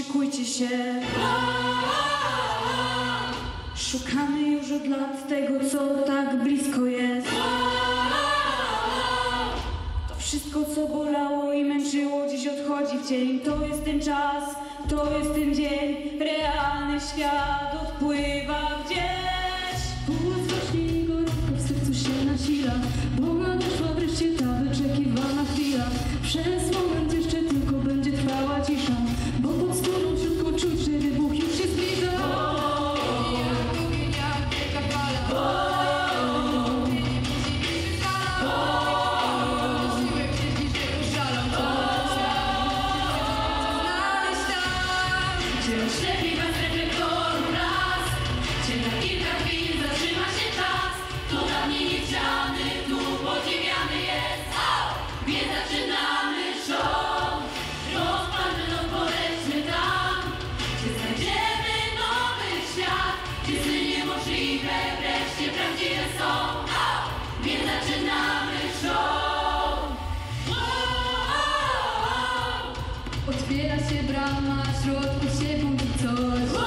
szykujcie się. Szukamy już od lat tego, co tak blisko jest. To wszystko, co bolało i męczyło, dziś odchodzi w cień. To jest ten czas, to jest ten dzień. Realny świat odpływa gdzieś. Puls rośnie i gorączka w sercu się nasila. Boga doszła wreszcie ta wyczekiwana chwila. Przez moment jeszcze tylko będzie trwała cisza, bo pod skórą ciutko czuć, że wybuch już się zbliża. Wreszcie prawdziwe są, więc zaczynamy show. Otwiera się brama, w środku się budzi coś.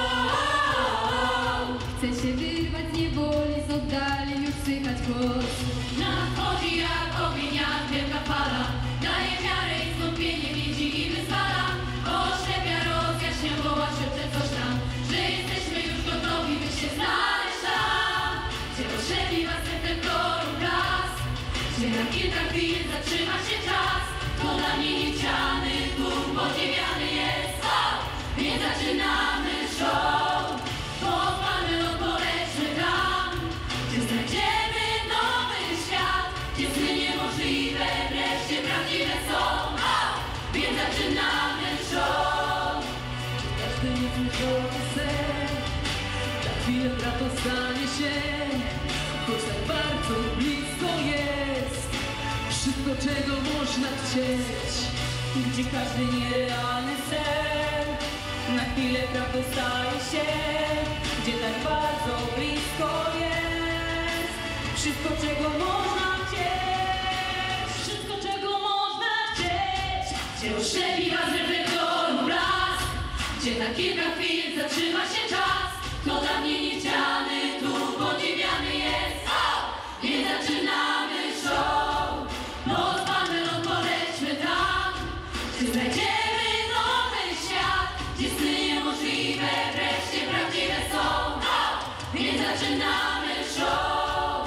Chce się wyrwać z niewoli, z oddali już słychać głos. Nadchodzi jak ogień, jak wielka fala, daje wiarę i skąpienie, widzi i wyzwala. Oślepia, rozjaśnia, woła, szepcze coś tam, że jesteśmy już gotowi, by się znaleźć tam, gdzie oślepi was ten kolor blask, gdzie na kilka chwil zatrzyma się czas. To dla mnie niechciany, duch podziwiany jest, więc zaczynamy show. Podpalmy ląd, polećmy tam, gdzie znajdziemy nowy świat, gdzie sny niemożliwe wreszcie prawdziwe są, więc zaczynamy show. Każdy niezmierzony sen na chwilę brat stanie się, choć tak bardzo blisko jest wszystko, czego można chcieć. Gdzie każdy nierealny sen na chwilę prawdą staje się, gdzie tak bardzo blisko jest wszystko, czego można chcieć. Wszystko, czego można chcieć. Gdzie oślepi was reflektorów blask, gdzie na kilka chwil zatrzyma się czas. To dla mnie niechciany, tu podziwiany jest, więc zaczynamy show. Podpalmy ląd, polećmy tam, gdzie znajdziemy nowy świat, gdzie sny niemożliwe wreszcie prawdziwe są, więc zaczynamy show.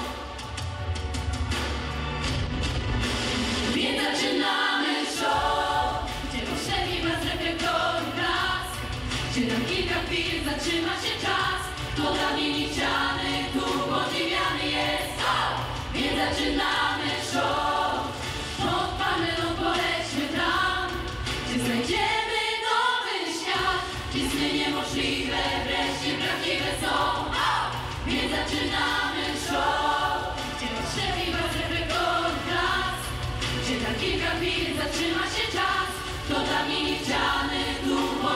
Więc zaczynamy show, gdzie oślepi was reflektorów blask, gdzie na kilka chwil zatrzyma się czas. To dla mnie niechciany, tu podziwiany jest, więc zaczynamy show. Podpalmy ląd, polećmy tam, gdzie znajdziemy nowy świat, gdzie sny niemożliwe wreszcie prawdziwe są, więc zaczynamy show. Gdzie oślepi was reflektorów blask, gdzie na kilka chwil zatrzyma się czas. To dla mnie niechciany, tu